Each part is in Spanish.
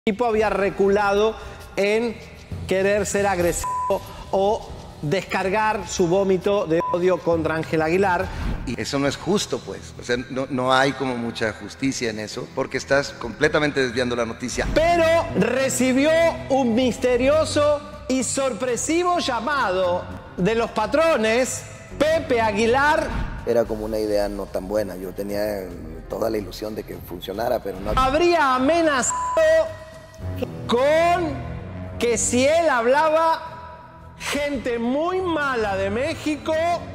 equipo había reculado en querer ser agresivo o descargar su vómito de odio contra Ángela Aguilar. Y eso no es justo, pues. O sea, no hay como mucha justicia en eso, porque estás completamente desviando la noticia. Pero recibió un misterioso y sorpresivo llamado de los patrones. Pepe Aguilar era como una idea no tan buena. Yo tenía toda la ilusión de que funcionara, pero no. Habría amenazado con que si él hablaba gente muy mala de México,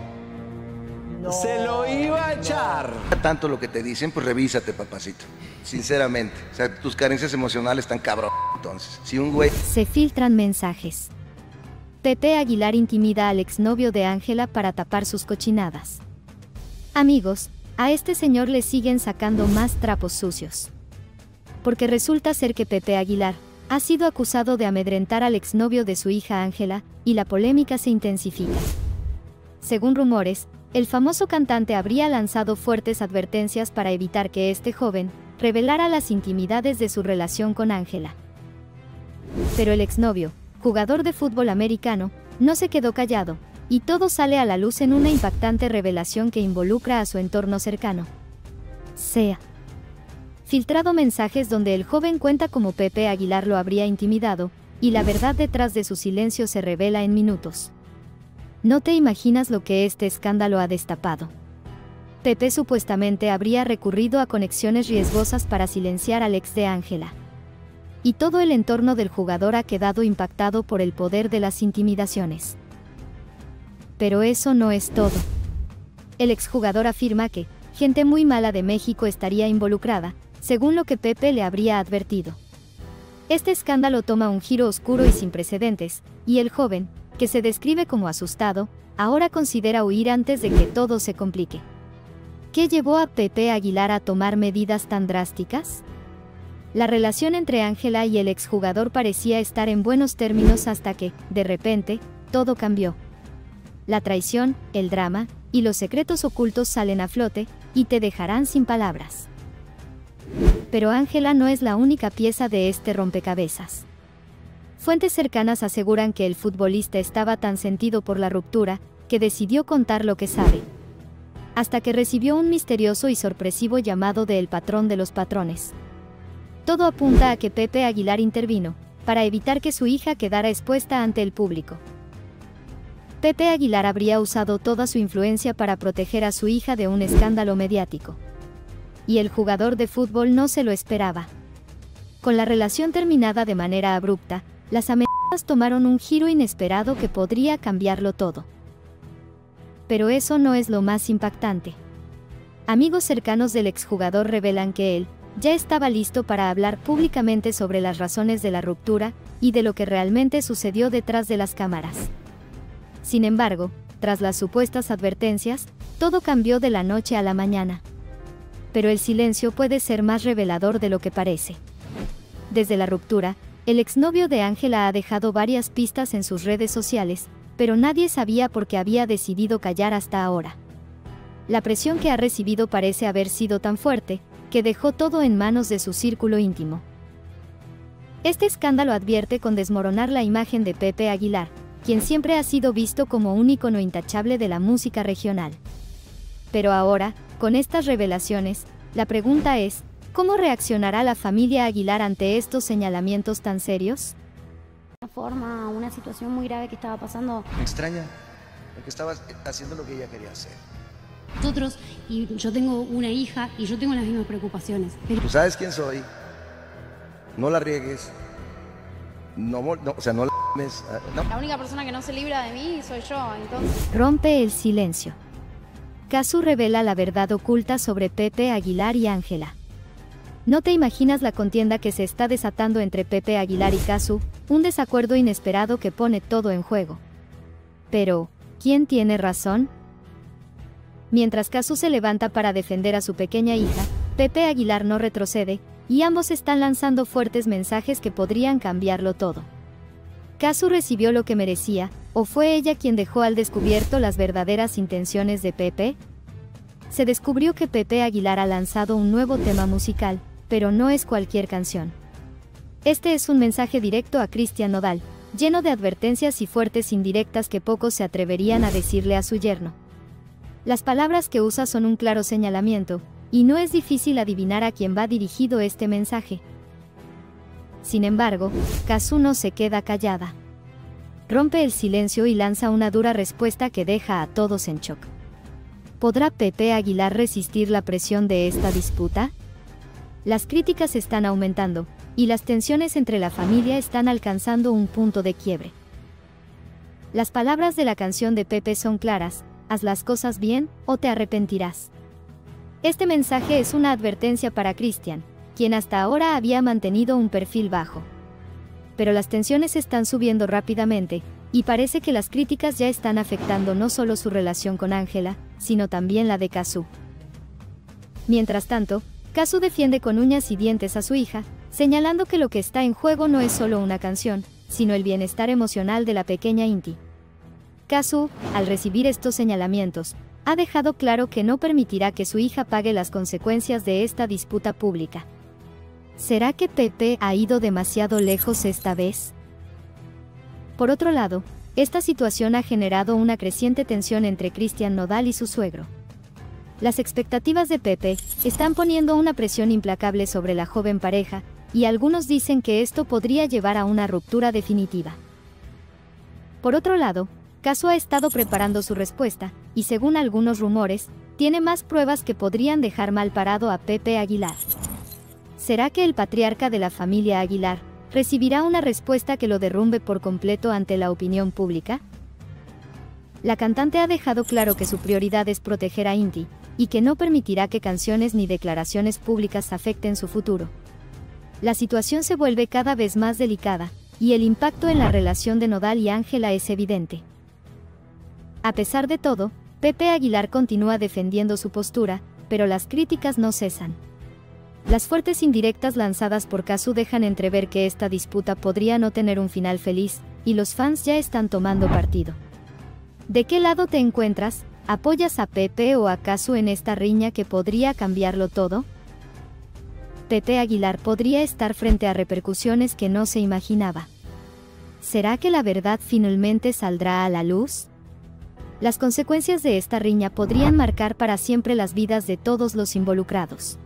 se lo iba a echar. Tanto lo que te dicen, pues revísate, papacito. Sinceramente. O sea, tus carencias emocionales están cabrón. Entonces, si un güey... Se filtran mensajes. Pepe Aguilar intimida al exnovio de Ángela para tapar sus cochinadas. Amigos, a este señor le siguen sacando más trapos sucios. Porque resulta ser que Pepe Aguilar ha sido acusado de amedrentar al exnovio de su hija Ángela, y la polémica se intensifica. Según rumores, el famoso cantante habría lanzado fuertes advertencias para evitar que este joven revelara las intimidades de su relación con Ángela. Pero el exnovio, jugador de fútbol americano, no se quedó callado, y todo sale a la luz en una impactante revelación que involucra a su entorno cercano. Se ha filtrado mensajes donde el joven cuenta cómo Pepe Aguilar lo habría intimidado, y la verdad detrás de su silencio se revela en minutos. No te imaginas lo que este escándalo ha destapado. Pepe supuestamente habría recurrido a conexiones riesgosas para silenciar al ex de Ángela. Y todo el entorno del jugador ha quedado impactado por el poder de las intimidaciones. Pero eso no es todo. El exjugador afirma que gente muy mala de México estaría involucrada, según lo que Pepe le habría advertido. Este escándalo toma un giro oscuro y sin precedentes, y el joven, que se describe como asustado, ahora considera huir antes de que todo se complique. ¿Qué llevó a Pepe Aguilar a tomar medidas tan drásticas? La relación entre Ángela y el exjugador parecía estar en buenos términos hasta que, de repente, todo cambió. La traición, el drama, y los secretos ocultos salen a flote, y te dejarán sin palabras. Pero Ángela no es la única pieza de este rompecabezas. Fuentes cercanas aseguran que el futbolista estaba tan sentido por la ruptura, que decidió contar lo que sabe. Hasta que recibió un misterioso y sorpresivo llamado del patrón de los patrones. Todo apunta a que Pepe Aguilar intervino, para evitar que su hija quedara expuesta ante el público. Pepe Aguilar habría usado toda su influencia para proteger a su hija de un escándalo mediático. Y el jugador de fútbol no se lo esperaba. Con la relación terminada de manera abrupta, las amenazas tomaron un giro inesperado que podría cambiarlo todo. Pero eso no es lo más impactante. Amigos cercanos del exjugador revelan que él ya estaba listo para hablar públicamente sobre las razones de la ruptura y de lo que realmente sucedió detrás de las cámaras. Sin embargo, tras las supuestas advertencias, todo cambió de la noche a la mañana. Pero el silencio puede ser más revelador de lo que parece. Desde la ruptura, el exnovio de Ángela ha dejado varias pistas en sus redes sociales, pero nadie sabía por qué había decidido callar hasta ahora. La presión que ha recibido parece haber sido tan fuerte, que dejó todo en manos de su círculo íntimo. Este escándalo advierte con desmoronar la imagen de Pepe Aguilar, quien siempre ha sido visto como un ícono intachable de la música regional. Pero ahora, con estas revelaciones, la pregunta es, ¿cómo reaccionará la familia Aguilar ante estos señalamientos tan serios? Una situación muy grave que estaba pasando. Me extraña, porque estabas haciendo lo que ella quería hacer. Nosotros, y yo tengo una hija, y yo tengo las mismas preocupaciones. Pero... Tú sabes quién soy, no la riegues, no la ames, no. La única persona que no se libra de mí soy yo, entonces... Rompe el silencio. Casu revela la verdad oculta sobre Pepe Aguilar y Ángela. No te imaginas la contienda que se está desatando entre Pepe Aguilar y Casu, un desacuerdo inesperado que pone todo en juego. Pero, ¿quién tiene razón? Mientras Casu se levanta para defender a su pequeña hija, Pepe Aguilar no retrocede, y ambos están lanzando fuertes mensajes que podrían cambiarlo todo. ¿Casu recibió lo que merecía, o fue ella quien dejó al descubierto las verdaderas intenciones de Pepe? Se descubrió que Pepe Aguilar ha lanzado un nuevo tema musical, pero no es cualquier canción. Este es un mensaje directo a Cristian Nodal, lleno de advertencias y fuertes indirectas que pocos se atreverían a decirle a su yerno. Las palabras que usa son un claro señalamiento, y no es difícil adivinar a quién va dirigido este mensaje. Sin embargo, Cazzu no se queda callada. Rompe el silencio y lanza una dura respuesta que deja a todos en shock. ¿Podrá Pepe Aguilar resistir la presión de esta disputa? Las críticas están aumentando, y las tensiones entre la familia están alcanzando un punto de quiebre. Las palabras de la canción de Pepe son claras: haz las cosas bien, o te arrepentirás. Este mensaje es una advertencia para Cristian, quien hasta ahora había mantenido un perfil bajo. Pero las tensiones están subiendo rápidamente, y parece que las críticas ya están afectando no solo su relación con Ángela, sino también la de Cazzu. Mientras tanto, Cazzu defiende con uñas y dientes a su hija, señalando que lo que está en juego no es solo una canción, sino el bienestar emocional de la pequeña Inti. Cazzu, al recibir estos señalamientos, ha dejado claro que no permitirá que su hija pague las consecuencias de esta disputa pública. ¿Será que Pepe ha ido demasiado lejos esta vez? Por otro lado, esta situación ha generado una creciente tensión entre Cristian Nodal y su suegro. Las expectativas de Pepe están poniendo una presión implacable sobre la joven pareja, y algunos dicen que esto podría llevar a una ruptura definitiva. Por otro lado, Cazzu ha estado preparando su respuesta, y según algunos rumores, tiene más pruebas que podrían dejar mal parado a Pepe Aguilar. ¿Será que el patriarca de la familia Aguilar recibirá una respuesta que lo derrumbe por completo ante la opinión pública? La cantante ha dejado claro que su prioridad es proteger a Inti, y que no permitirá que canciones ni declaraciones públicas afecten su futuro. La situación se vuelve cada vez más delicada, y el impacto en la relación de Nodal y Ángela es evidente. A pesar de todo, Pepe Aguilar continúa defendiendo su postura, pero las críticas no cesan. Las fuertes indirectas lanzadas por Cazzu dejan entrever que esta disputa podría no tener un final feliz, y los fans ya están tomando partido. ¿De qué lado te encuentras? ¿Apoyas a Pepe o a Cazzu en esta riña que podría cambiarlo todo? Pepe Aguilar podría estar frente a repercusiones que no se imaginaba. ¿Será que la verdad finalmente saldrá a la luz? Las consecuencias de esta riña podrían marcar para siempre las vidas de todos los involucrados.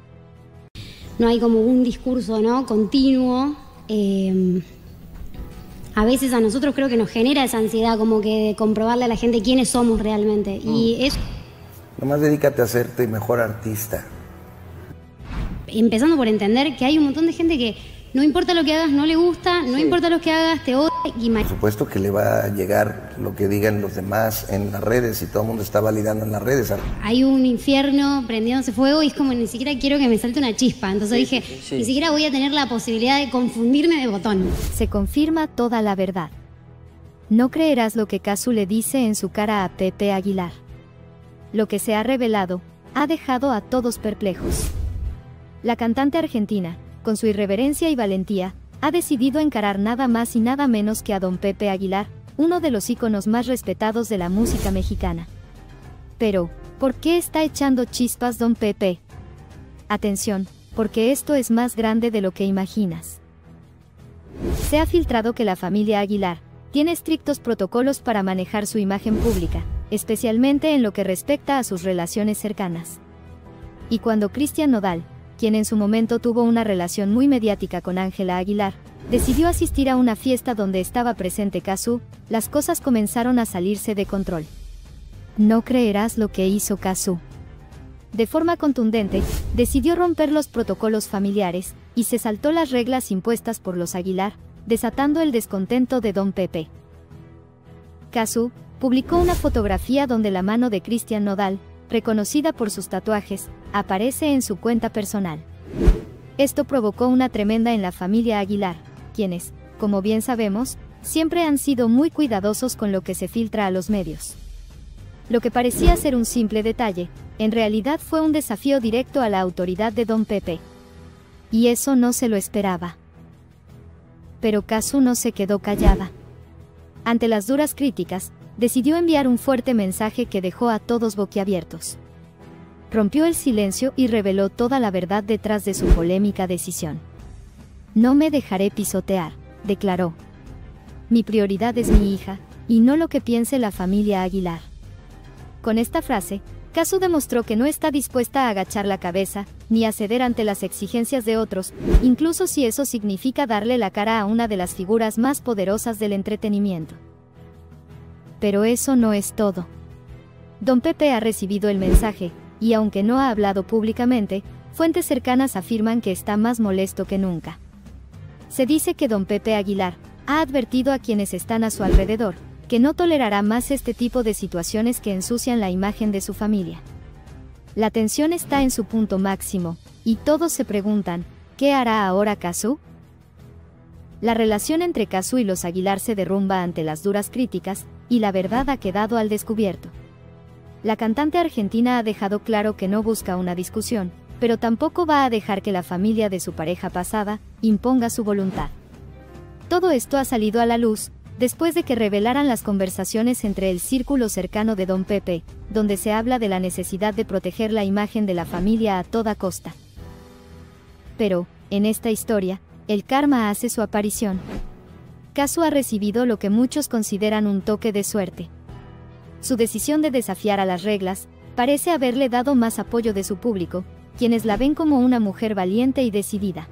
No hay como un discurso, ¿no?, continuo. A veces a nosotros creo que nos genera esa ansiedad como que de comprobarle a la gente quiénes somos realmente. Y eso... Nomás dedícate a hacerte mejor artista. Empezando por entender que hay un montón de gente que no importa lo que hagas, no le gusta, no importa lo que hagas, te odia. Por supuesto que le va a llegar lo que digan los demás en las redes y todo el mundo está validando en las redes. Hay un infierno prendiéndose fuego y es como ni siquiera quiero que me salte una chispa. Entonces dije, ni siquiera voy a tener la posibilidad de confundirme de botón. Se confirma toda la verdad. No creerás lo que Cazzu le dice en su cara a Pepe Aguilar. Lo que se ha revelado ha dejado a todos perplejos. La cantante argentina, con su irreverencia y valentía, ha decidido encarar nada más y nada menos que a don Pepe Aguilar, uno de los íconos más respetados de la música mexicana. Pero, ¿por qué está echando chispas don Pepe? Atención, porque esto es más grande de lo que imaginas. Se ha filtrado que la familia Aguilar tiene estrictos protocolos para manejar su imagen pública, especialmente en lo que respecta a sus relaciones cercanas. Y cuando Cristian Nodal, quien en su momento tuvo una relación muy mediática con Ángela Aguilar, decidió asistir a una fiesta donde estaba presente Cazzu, las cosas comenzaron a salirse de control. No creerás lo que hizo Cazzu. De forma contundente, decidió romper los protocolos familiares, y se saltó las reglas impuestas por los Aguilar, desatando el descontento de don Pepe. Cazzu publicó una fotografía donde la mano de Cristian Nodal, reconocida por sus tatuajes, aparece en su cuenta personal. Esto provocó una tremenda en la familia Aguilar, quienes, como bien sabemos, siempre han sido muy cuidadosos con lo que se filtra a los medios. Lo que parecía ser un simple detalle, en realidad fue un desafío directo a la autoridad de don Pepe. Y eso no se lo esperaba. Pero Cazzu no se quedó callada. Ante las duras críticas, decidió enviar un fuerte mensaje que dejó a todos boquiabiertos. Rompió el silencio y reveló toda la verdad detrás de su polémica decisión. No me dejaré pisotear, declaró. Mi prioridad es mi hija, y no lo que piense la familia Aguilar. Con esta frase, Cazzu demostró que no está dispuesta a agachar la cabeza, ni a ceder ante las exigencias de otros, incluso si eso significa darle la cara a una de las figuras más poderosas del entretenimiento. Pero eso no es todo. Don Pepe ha recibido el mensaje, y aunque no ha hablado públicamente, fuentes cercanas afirman que está más molesto que nunca. Se dice que Don Pepe Aguilar ha advertido a quienes están a su alrededor, que no tolerará más este tipo de situaciones que ensucian la imagen de su familia. La tensión está en su punto máximo, y todos se preguntan, ¿qué hará ahora Cazzu? La relación entre Cazzu y los Aguilar se derrumba ante las duras críticas, y la verdad ha quedado al descubierto. La cantante argentina ha dejado claro que no busca una discusión, pero tampoco va a dejar que la familia de su pareja pasada imponga su voluntad. Todo esto ha salido a la luz, después de que revelaran las conversaciones entre el círculo cercano de Don Pepe, donde se habla de la necesidad de proteger la imagen de la familia a toda costa. Pero, en esta historia, el karma hace su aparición. Cazzu ha recibido lo que muchos consideran un toque de suerte. Su decisión de desafiar a las reglas parece haberle dado más apoyo de su público, quienes la ven como una mujer valiente y decidida.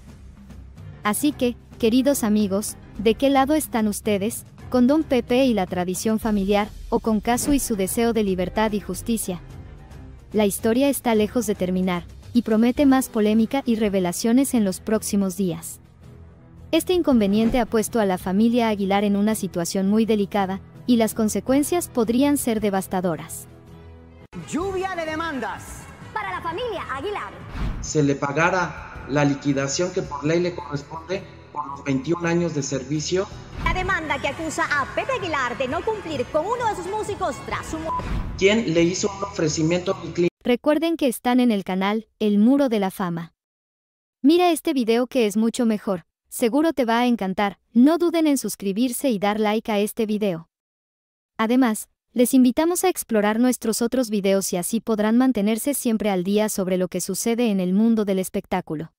Así que, queridos amigos, ¿de qué lado están ustedes? ¿Con Don Pepe y la tradición familiar, o con Cazzu y su deseo de libertad y justicia? La historia está lejos de terminar, y promete más polémica y revelaciones en los próximos días. Este inconveniente ha puesto a la familia Aguilar en una situación muy delicada, y las consecuencias podrían ser devastadoras. Lluvia de demandas. Para la familia Aguilar. Se le pagara la liquidación que por ley le corresponde por los 21 años de servicio. La demanda que acusa a Pepe Aguilar de no cumplir con uno de sus músicos tras su muerte. ¿Quién le hizo un ofrecimiento a mi cliente? Recuerden que están en el canal El Muro de la Fama. Mira este video que es mucho mejor, seguro te va a encantar, no duden en suscribirse y dar like a este video. Además, les invitamos a explorar nuestros otros videos y así podrán mantenerse siempre al día sobre lo que sucede en el mundo del espectáculo.